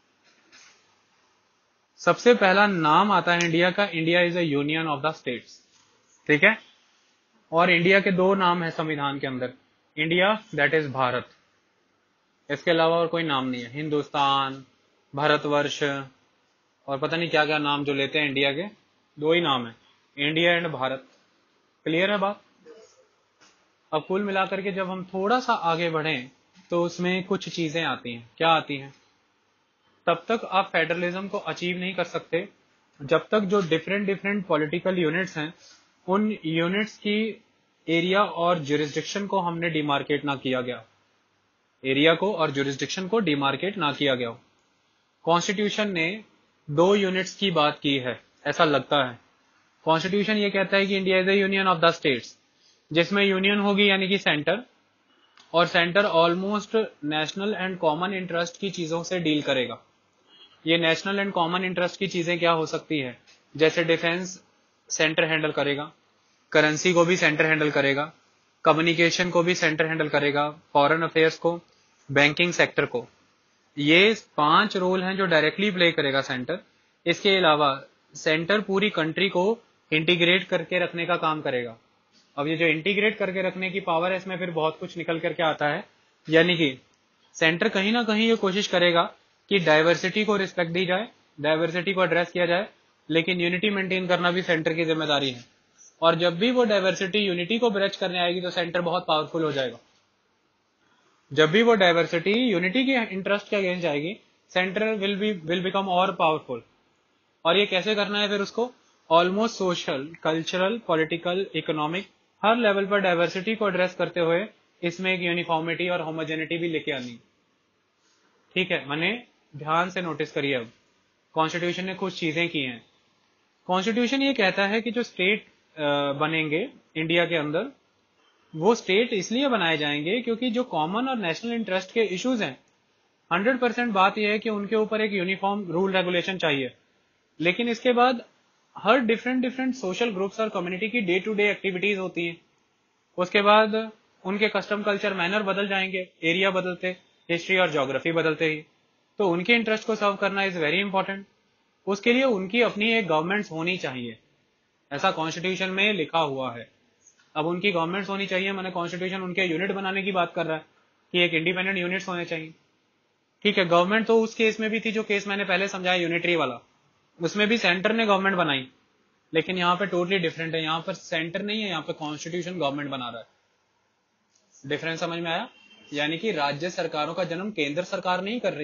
सबसे पहला नाम आता है इंडिया का, India is a union of the states, ठीक है। और इंडिया के दो नाम है संविधान के अंदर, इंडिया दैट इज भारत, इसके अलावा और कोई नाम नहीं है, हिंदुस्तान, भारतवर्ष और पता नहीं क्या क्या नाम जो लेते हैं इंडिया के, दो ही नाम है, इंडिया एंड भारत। क्लियर है बात? अब कुल मिलाकर के जब हम थोड़ा सा आगे बढ़ें तो उसमें कुछ चीजें आती हैं, क्या आती हैं, तब तक आप फेडरलिज्म को अचीव नहीं कर सकते जब तक जो डिफरेंट डिफरेंट पॉलिटिकल यूनिट्स हैं उन यूनिट्स की एरिया और ज्यूरिसडिक्शन को हमने डिमार्केट ना किया गया, एरिया को और ज्यूरिसडिक्शन को डिमार्केट ना किया गया। कॉन्स्टिट्यूशन ने दो यूनिट्स की बात की है, ऐसा लगता है। कॉन्स्टिट्यूशन ये कहता है कि India is the union of the states, जिसमें यूनियन होगी यानी कि सेंटर, और centre almost national and common interest की चीजों से डील करेगा। ये नेशनल एंड कॉमन इंटरेस्ट की चीजें क्या हो सकती है, जैसे डिफेंस सेंटर हैंडल करेगा, करेंसी को भी सेंटर हैंडल करेगा, कम्युनिकेशन को भी सेंटर हैंडल करेगा, फॉरेन अफेयर्स को, बैंकिंग सेक्टर को। ये पांच रोल हैं जो डायरेक्टली प्ले करेगा सेंटर। इसके अलावा सेंटर पूरी कंट्री को इंटीग्रेट करके रखने का काम करेगा। अब ये जो इंटीग्रेट करके रखने की पावर है, इसमें फिर बहुत कुछ निकल करके आता है, यानी कि सेंटर कहीं ना कहीं ये कोशिश करेगा कि डाइवर्सिटी को रिस्पेक्ट दी जाए, डाइवर्सिटी को एड्रेस किया जाए, लेकिन यूनिटी मेंटेन करना भी सेंटर की जिम्मेदारी है। और जब भी वो डाइवर्सिटी यूनिटी को ब्रेच करने आएगी तो सेंटर बहुत पावरफुल हो जाएगा। जब भी वो डाइवर्सिटी यूनिटी के इंटरेस्ट के अगेंस्ट जाएगी, centre will be will become और पावरफुल। और ये कैसे करना है फिर उसको, almost social, cultural, political, economic, हर लेवल पर डाइवर्सिटी को एड्रेस करते हुए इसमें एक यूनिफॉर्मिटी और होमोजेनिटी भी लेके आनी। ठीक है, मैंने ध्यान से नोटिस करिए। अब कॉन्स्टिट्यूशन ने कुछ चीजें की हैं। कॉन्स्टिट्यूशन ये कहता है कि जो स्टेट बनेंगे इंडिया के अंदर, वो स्टेट इसलिए बनाए जाएंगे क्योंकि जो कॉमन और नेशनल इंटरेस्ट के इश्यूज हैं, हंड्रेड परसेंट बात यह है कि उनके ऊपर एक यूनिफॉर्म रूल रेगुलेशन चाहिए। लेकिन इसके बाद हर डिफरेंट डिफरेंट सोशल ग्रुप्स और कम्युनिटी की डे टू डे एक्टिविटीज होती हैं। उसके बाद उनके कस्टम, कल्चर, मैनर बदल जाएंगे, एरिया बदलते, हिस्ट्री और ज्योग्राफी बदलते ही। तो उनके इंटरेस्ट को सर्व करना इज वेरी इंपॉर्टेंट। उसके लिए उनकी अपनी एक गवर्नमेंट्स होनी चाहिए, ऐसा कॉन्स्टिट्यूशन में लिखा हुआ है। अब उनकी गवर्नमेंट्स होनी चाहिए, मैंने कॉन्स्टिट्यूशन उनके यूनिट बनाने की बात कर रहा है कि एक इंडिपेंडेंट यूनिट्स होने चाहिए। ठीक है, गवर्नमेंट तो उस केस में भी थी जो केस मैंने पहले समझाया यूनिटरी वाला, उसमें भी सेंटर ने गवर्नमेंट बनाई। लेकिन यहाँ पे टोटली डिफरेंट है, यहाँ पर सेंटर नहीं है, यहाँ पे कॉन्स्टिट्यूशन गवर्नमेंट बना रहा है। डिफरेंस समझ में आया? यानी कि राज्य सरकारों का जन्म केंद्र सरकार नहीं कर रही है,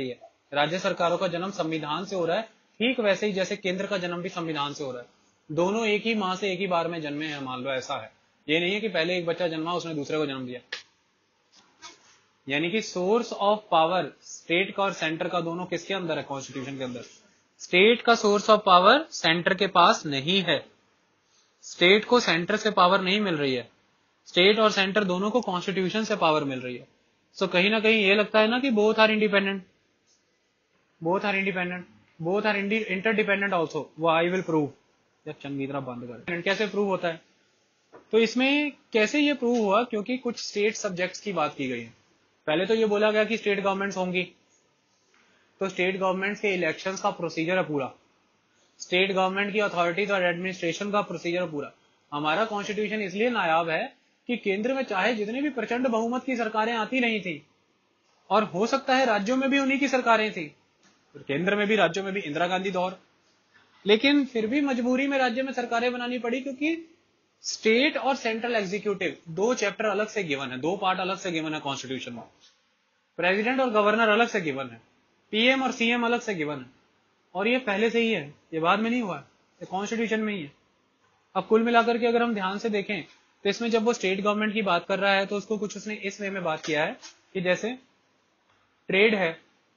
राज्य सरकारों का जन्म संविधान से हो रहा है, ठीक वैसे ही जैसे केंद्र का जन्म भी संविधान से हो रहा है। दोनों एक ही माँ से एक ही बार में जन्मे हैं, मान लो ऐसा है। ये नहीं है कि पहले एक बच्चा जन्मा उसने दूसरे को जन्म दिया। यानी कि सोर्स ऑफ पावर स्टेट का और सेंटर का दोनों किसके अंदर है? कॉन्स्टिट्यूशन के अंदर। स्टेट का सोर्स ऑफ पावर सेंटर के पास नहीं है। स्टेट को सेंटर से पावर नहीं मिल रही है, स्टेट और सेंटर दोनों को कॉन्स्टिट्यूशन से पावर मिल रही है। सो so, कहीं ना कहीं ये लगता है ना कि both are independent, both are independent, both are interdependent also. वो आई विल प्रूव। जब चंगी तरह बंद कर, कैसे प्रूव होता है? तो इसमें कैसे ये प्रूव हुआ? क्योंकि कुछ स्टेट सब्जेक्ट्स की बात की गई है। पहले तो ये बोला गया कि स्टेट गवर्नमेंट्स होंगी, तो स्टेट गवर्नमेंट्स के इलेक्शंस का प्रोसीजर है पूरा, स्टेट गवर्नमेंट की अथॉरिटीज और एडमिनिस्ट्रेशन का प्रोसीजर है पूरा। हमारा कॉन्स्टिट्यूशन इसलिए नायाब है कि केंद्र में चाहे जितने भी प्रचंड बहुमत की सरकारें आती नहीं थी, और हो सकता है राज्यों में भी उन्हीं की सरकारें थी, केंद्र में भी राज्यों में भी इंदिरा गांधी दौर, लेकिन फिर भी मजबूरी में राज्य में सरकारें बनानी पड़ी, क्योंकि स्टेट और सेंट्रल एग्जीक्यूटिव दो चैप्टर अलग से गिवन है, दो पार्ट अलग से गिवन है कॉन्स्टिट्यूशन में। प्रेसिडेंट और गवर्नर अलग से गिवन है, पीएम और सीएम अलग से गिवन है, और ये पहले से ही है, ये बाद में नहीं हुआ, ये कॉन्स्टिट्यूशन में ही है। अब कुल मिलाकर के अगर हम ध्यान से देखें तो इसमें जब वो स्टेट गवर्नमेंट की बात कर रहा है तो उसको कुछ उसने इस वे में बात किया है कि जैसे ट्रेड है,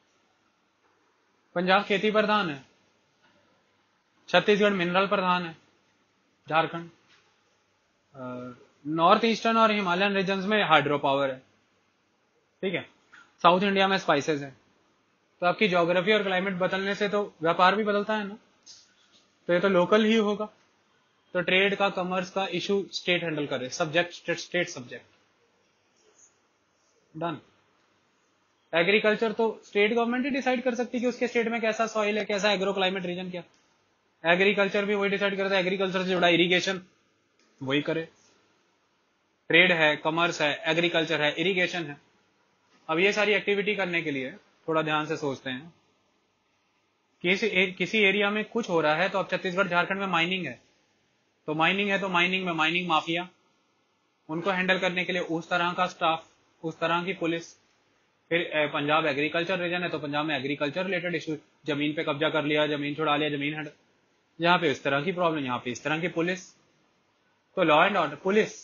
पंजाब खेती प्रधान है, छत्तीसगढ़ मिनरल प्रधान है, झारखंड, नॉर्थ ईस्टर्न और हिमालयन रीजन्स में हाइड्रो पावर है, ठीक है, साउथ इंडिया में स्पाइसेस है। तो आपकी ज्योग्राफी और क्लाइमेट बदलने से तो व्यापार भी बदलता है ना, तो ये तो लोकल ही होगा। तो ट्रेड का, कॉमर्स का इशू स्टेट हैंडल करे, subject state subject, done. Agriculture तो स्टेट गवर्नमेंट ही डिसाइड कर सकती है कि उसके स्टेट में कैसा सॉइल है, कैसा एग्रो क्लाइमेट रीजन क्या। एग्रीकल्चर भी वही डिसाइड करता है, एग्रीकल्चर से जुड़ा इरिगेशन वही करे। ट्रेड है, कॉमर्स है, एग्रीकल्चर है, इरिगेशन है। अब ये सारी एक्टिविटी करने के लिए थोड़ा ध्यान से सोचते हैं कि किसी, किसी एरिया में कुछ हो रहा है, तो अब छत्तीसगढ़ झारखंड में माइनिंग है, तो माइनिंग है तो माइनिंग में माइनिंग माफिया, उनको हैंडल करने के लिए उस तरह का स्टाफ, उस तरह की पुलिस। फिर पंजाब एग्रीकल्चर रीजन है तो पंजाब में एग्रीकल्चर रिलेटेड इशू, जमीन पे कब्जा कर लिया, जमीन छुड़ा लिया, जमीन हैंडल, यहाँ पे इस तरह की प्रॉब्लम, यहाँ पे इस तरह की पुलिस। तो law and order, police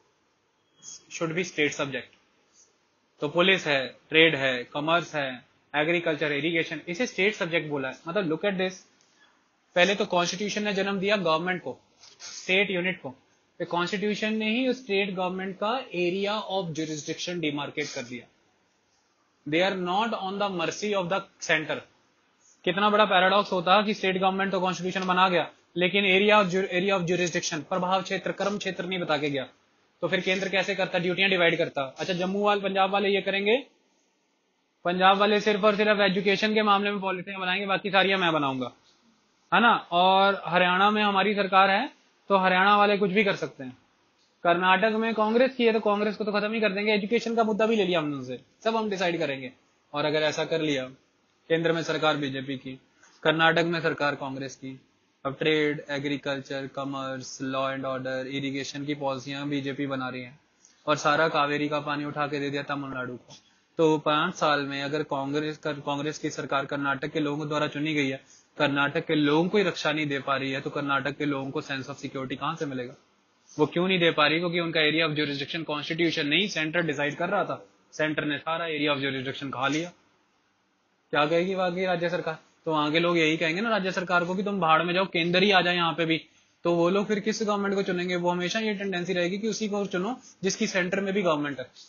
should be state subject. तो पुलिस है, ट्रेड है, कॉमर्स है, एग्रीकल्चर, इरिगेशन, इसे स्टेट सब्जेक्ट बोला है। मतलब लुक एट दिस, पहले तो कॉन्स्टिट्यूशन ने जन्म दिया गवर्नमेंट को, स्टेट यूनिट को, तो कॉन्स्टिट्यूशन ने ही स्टेट गवर्नमेंट का एरिया ऑफ ज्यूरिसडिक्शन डिमार्केट कर दिया। They are not on the mercy of the centre. कितना बड़ा पैराडॉक्स होता कि स्टेट गवर्नमेंट तो कॉन्स्टिट्यूशन बना गया, लेकिन area of area of jurisdiction, प्रभाव क्षेत्र, कर्म क्षेत्र नहीं बता के गया। तो फिर केंद्र कैसे करता? ड्यूटियां डिवाइड करता। अच्छा, जम्मू वाले, पंजाब वाले ये करेंगे, पंजाब वाले सिर्फ और सिर्फ एजुकेशन के मामले में पॉलिटिक्स बनाएंगे, बाकी सारी मैं बनाऊंगा, है ना। और हरियाणा में हमारी सरकार है तो हरियाणा वाले कुछ भी कर सकते हैं। कर्नाटक में कांग्रेस की है तो कांग्रेस को तो खत्म ही कर देंगे, एजुकेशन का मुद्दा भी ले लिया हमने उनसे, सब हम डिसाइड करेंगे। और अगर ऐसा कर लिया, केंद्र में सरकार बीजेपी की, कर्नाटक में सरकार कांग्रेस की, अब trade, agriculture, commerce, law and order, irrigation की पॉलिसियां बीजेपी बना रही है, और सारा कावेरी का पानी उठा के दे दिया तमिलनाडु को। तो पांच साल में अगर कांग्रेस कांग्रेस की सरकार कर्नाटक के लोगों द्वारा चुनी गई है, कर्नाटक के लोगों को ही रक्षा नहीं दे पा रही है, तो कर्नाटक के लोगों को सेंस ऑफ सिक्योरिटी कहां से मिलेगा? वो क्यों नहीं दे पा रही? क्योंकि उनका एरिया ऑफ ज्यूरिसडिक्शन कॉन्स्टिट्यूशन नहीं, सेंटर डिसाइड कर रहा था, सेंटर ने सारा एरिया ऑफ ज्यूरिसडिक्शन खा लिया। क्या कहेगी बाकी राज्य सरकार? तो वहां के लोग यही कहेंगे ना राज्य सरकार को कि तुम भाड़ में जाओ, केंद्र ही आ जाए यहाँ पे भी। तो वो लोग फिर किस गवर्नमेंट को चुनेंगे? वो हमेशा ये टेंडेंसी रहेगी कि उसी को चुनो जिसकी सेंटर में भी गवर्नमेंट है।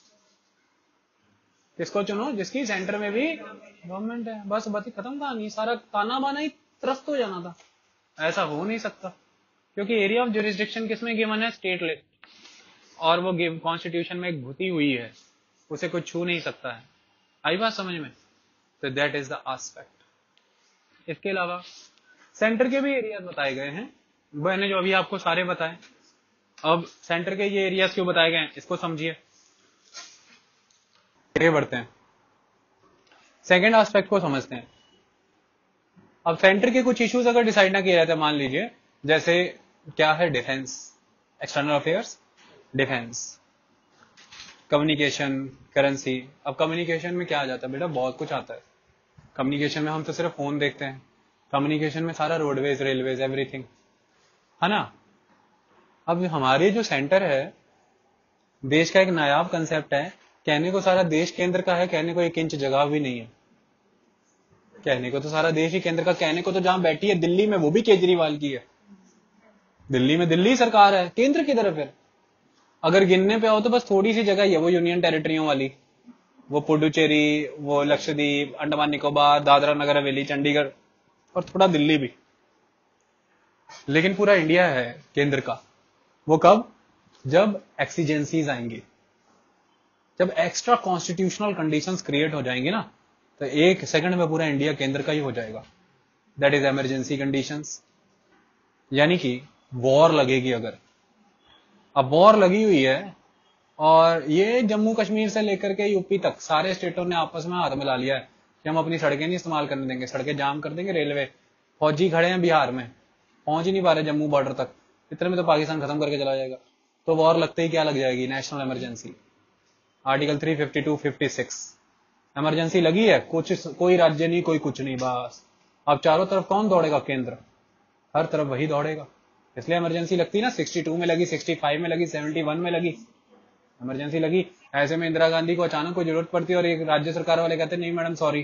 किसको चुनो? जिसकी सेंटर में भी गवर्नमेंट है। बस बात खत्म, कहानी, सारा ताना बाना ही त्रस्त हो जाना था। ऐसा हो नहीं सकता, क्योंकि एरिया ऑफ ज्यूरिसडिक्शन किसमें गिवन है? स्टेट लिस्ट, और वो कॉन्स्टिट्यूशन में घुसी हुई है, उसे कोई छू नहीं सकता है। आई बात समझ में? तो दैट इज द एस्पेक्ट। इसके अलावा सेंटर के भी एरियाज बताए गए हैं, मैंने जो अभी आपको सारे बताए। अब सेंटर के ये एरियाज क्यों बताए गए हैं, इसको समझिए, आगे बढ़ते हैं, सेकेंड एस्पेक्ट को समझते हैं। अब सेंटर के कुछ इश्यूज अगर डिसाइड ना किए जाते, मान लीजिए जैसे क्या है, defence, external affairs, defence, communication, currency. अब कम्युनिकेशन में क्या आ जाता है बेटा? बहुत कुछ आता है। कम्युनिकेशन में हम तो सिर्फ फोन देखते हैं, कम्युनिकेशन में सारा रोडवेज, रेलवेज, एवरीथिंग, है ना। अब हमारे जो सेंटर है, देश का एक नायाब कंसेप्ट है, कहने को सारा देश केंद्र का है, कहने को एक इंच जगह भी नहीं है। कहने को तो सारा देश ही केंद्र का, कहने को तो जहां बैठी है दिल्ली में वो भी केजरीवाल की है, दिल्ली में दिल्ली सरकार है, केंद्र की तरफ है। अगर गिनने पे आओ तो बस थोड़ी सी जगह ही है, वो यूनियन टेरिटरियों वाली, वो पुडुचेरी, वो लक्षद्वीप, अंडमान निकोबार, दादरा नगर हवेली, चंडीगढ़ और थोड़ा दिल्ली भी। लेकिन पूरा इंडिया है केंद्र का। वो कब? जब एक्सीजेंसीज आएंगी, जब एक्स्ट्रा कॉन्स्टिट्यूशनल कंडीशंस क्रिएट हो जाएंगी ना, तो एक सेकंड में पूरा इंडिया केंद्र का ही हो जाएगा। That is emergency conditions. यानी कि वॉर लगेगी। अगर अब वॉर लगी हुई है और ये जम्मू कश्मीर से लेकर के यूपी तक सारे स्टेटों ने आपस में हाथ मिला लिया है कि हम अपनी सड़कें नहीं इस्तेमाल करने देंगे, सड़कें जाम कर देंगे, रेलवे, फौजी खड़े हैं बिहार में, पहुंच ही नहीं पा रहे जम्मू बॉर्डर तक, इतने में तो पाकिस्तान खत्म करके चला जाएगा। तो वॉर लगते ही क्या लग जाएगी? National emergency. Article three fifty two fifty six emergency लगी है, कुछ कोई राज्य नहीं, कोई कुछ नहीं, बस अब चारों तरफ कौन दौड़ेगा? केंद्र, हर तरफ वही दौड़ेगा। इसलिए इमरजेंसी लगती ना, सिक्सटी टू में लगी, सिक्सटी फाइव में लगी, सेवेंटी वन में लगी, इमरजेंसी लगी। ऐसे में इंदिरा गांधी को अचानक कोई जरूरत पड़ती है और एक राज्य सरकार वाले कहते नहीं मैडम सॉरी,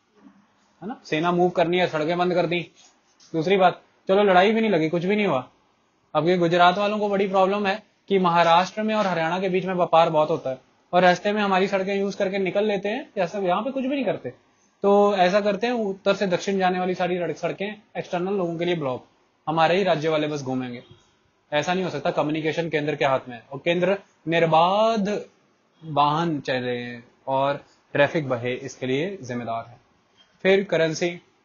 है ना, सेना मूव करनी है, सड़कें बंद कर दी। दूसरी बात, चलो लड़ाई भी नहीं लगी, कुछ भी नहीं हुआ। अब ये गुजरात वालों को बड़ी प्रॉब्लम है कि महाराष्ट्र में और हरियाणा के बीच में व्यापार बहुत होता है और रास्ते में हमारी सड़कें यूज करके निकल लेते हैं, जैसा यहाँ पे कुछ भी नहीं करते। तो ऐसा करते हैं, उत्तर से दक्षिण जाने वाली सारी सड़कें एक्सटर्नल लोगों के लिए ब्लॉक, हमारे ही राज्य वाले बस घूमेंगे। ऐसा नहीं हो सकता। कम्युनिकेशन केंद्र के हाथ में है और केंद्र निर्बाध वाहन चले और ट्रैफिक बहे, इसके लिए जिम्मेदार है। फिर करेंसी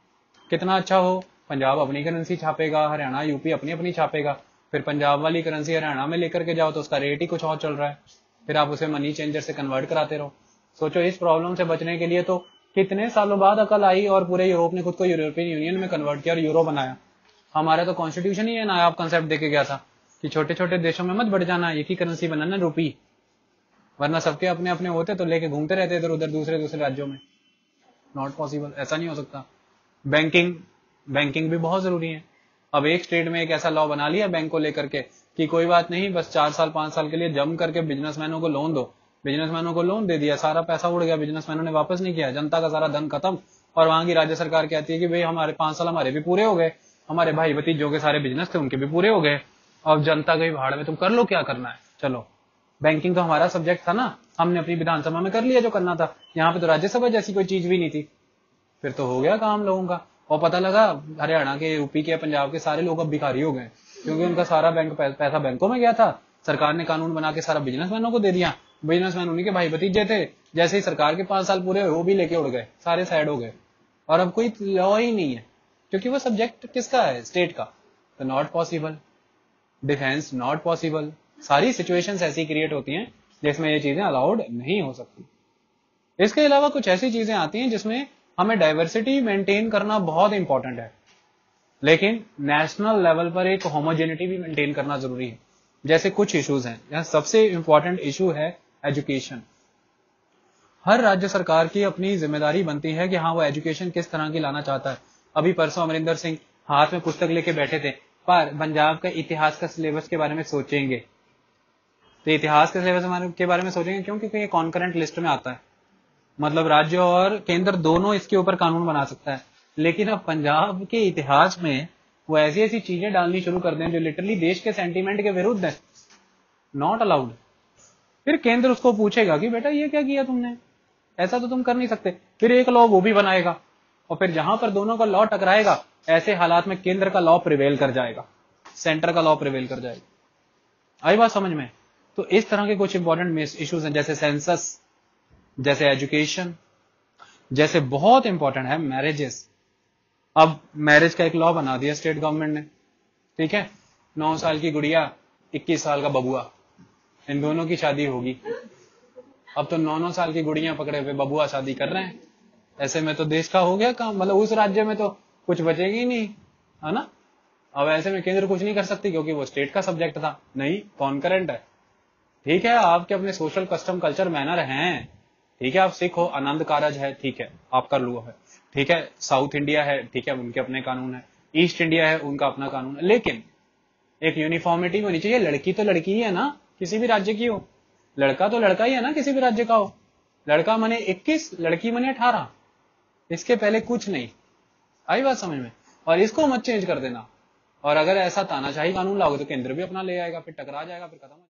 कितना अच्छा हो, पंजाब अपनी करेंसी छापेगा, हरियाणा यूपी अपनी अपनी छापेगा। फिर पंजाब वाली करेंसी हरियाणा में लेकर के जाओ तो उसका रेट ही कुछ और चल रहा है, फिर आप उसे मनी चेंजर से कन्वर्ट कराते रहो। सोचो, इस प्रॉब्लम से बचने के लिए तो कितने सालों बाद अकल आई और पूरे यूरोप ने खुद को यूरोपियन यूनियन में कन्वर्ट किया और यूरो बनाया। हमारा तो कॉन्स्टिट्यूशन ही है नायाब कंसेप्ट देके गया था कि छोटे छोटे देशों में मत बढ़ जाना, एक ही करेंसी बनाना, रुपी, वरना सबके अपने अपने होते तो लेके घूमते रहते इधर उधर दूसरे दूसरे राज्यों में। नॉट पॉसिबल, ऐसा नहीं हो सकता। बैंकिंग बैंकिंग भी बहुत जरूरी है। अब एक स्टेट में एक ऐसा लॉ बना लिया बैंक को लेकर के कि कोई बात नहीं, बस चार साल पांच साल के लिए जम करके बिजनेसमैनों को लोन दो। बिजनेसमैनों को लोन दे दिया, सारा पैसा उड़ गया, बिजनेसमैनों ने वापस नहीं किया, जनता का सारा धन खत्म। और वहां की राज्य सरकार कहती है कि भाई हमारे पांच साल हमारे भी पूरे हो गए, हमारे भाई भतीजों के सारे बिजनेस थे उनके भी पूरे हो गए, अब जनता गई भाड़ में, तुम कर लो क्या करना है। चलो, बैंकिंग तो हमारा सब्जेक्ट था ना, हमने अपनी विधानसभा में कर लिया जो करना था, यहाँ पे तो राज्यसभा जैसी कोई चीज भी नहीं थी। फिर तो हो गया काम लोगों का। और पता लगा हरियाणा के, यूपी के, पंजाब के सारे लोग अब भिखारी हो गए क्योंकि उनका सारा बैंक पैसा बैंकों में गया था। सरकार ने कानून बना के सारा बिजनेसमैनों को दे दिया, बिजनेसमैन उन्हीं के भाई भतीजे थे, जैसे ही सरकार के पांच साल पूरे हुए वो भी लेके उड़ गए, सारे साइड हो गए। और अब कोई लॉ ही नहीं है क्योंकि वो सब्जेक्ट किसका है? स्टेट का। तो not possible. Defence not possible. सारी सिचुएशंस ऐसी क्रिएट होती हैं जिसमें ये चीजें अलाउड नहीं हो सकती। इसके अलावा कुछ ऐसी चीजें आती हैं जिसमें हमें डाइवर्सिटी मेंटेन करना बहुत इंपॉर्टेंट है, लेकिन नेशनल लेवल पर एक होमोजेनिटी भी मेंटेन करना जरूरी है। जैसे कुछ इश्यूज हैं, यहाँ सबसे इंपॉर्टेंट इशू है एजुकेशन। हर राज्य सरकार की अपनी जिम्मेदारी बनती है कि हाँ वो एजुकेशन किस तरह की लाना चाहता है। अभी परसों अमरिंदर सिंह हाथ में पुस्तक लेके बैठे थे, पर पंजाब का इतिहास का सिलेबस के बारे में सोचेंगे, तो इतिहास के सिलेबस के बारे में सोचेंगे क्यों? क्योंकि ये कॉन्करेंट लिस्ट में आता है, मतलब राज्य और केंद्र दोनों इसके ऊपर कानून बना सकता है। लेकिन अब पंजाब के इतिहास में वो ऐसी ऐसी चीजें डालनी शुरू कर दें जो लिटरली देश के सेंटीमेंट के विरुद्ध है, नॉट अलाउड। फिर केंद्र उसको पूछेगा कि बेटा ये क्या किया तुमने, ऐसा तो तुम कर नहीं सकते। फिर एक लॉ वो भी बनाएगा और फिर जहां पर दोनों का लॉ टकराएगा, ऐसे हालात में केंद्र का लॉ प्रिवेल कर जाएगा, सेंटर का लॉ प्रिवेल कर जाएगा। आई बात समझ में? तो इस तरह के कुछ इंपॉर्टेंट इश्यूज हैं, जैसे सेंसस, जैसे एजुकेशन, जैसे बहुत इंपॉर्टेंट है मैरिजेस। अब मैरिज का एक लॉ बना दिया स्टेट गवर्नमेंट ने, ठीक है, नौ साल की गुड़िया, इक्कीस साल का बबुआ, इन दोनों की शादी होगी। अब तो नौ नौ साल की गुड़ियां पकड़े हुए बबुआ शादी कर रहे हैं। ऐसे में तो देश का हो गया काम, मतलब उस राज्य में तो कुछ बचेगी ही नहीं, है ना। अब ऐसे में केंद्र कुछ नहीं कर सकती क्योंकि वो स्टेट का सब्जेक्ट था, नहीं, कॉन्करेंट है। ठीक है, आपके अपने सोशल कस्टम कल्चर मैनर हैं, ठीक है, आप सिख हो, आनंद कारज है, ठीक है, आप कर लो है, ठीक है, साउथ इंडिया है, ठीक है, उनके अपने कानून है, ईस्ट इंडिया है, उनका अपना कानून है, लेकिन एक यूनिफॉर्मिटी होनी चाहिए। लड़की तो लड़की ही है ना, किसी भी राज्य की हो, लड़का तो लड़का ही है ना, किसी भी राज्य का हो। लड़का मने इक्कीस, लड़की मने अठारह, इसके पहले कुछ नहीं। आई बात समझ में? और इसको मत चेंज कर देना। और अगर ऐसा तानाशाही कानून लाओगे तो केंद्र भी अपना ले आएगा, फिर टकरा जाएगा, फिर खत्म।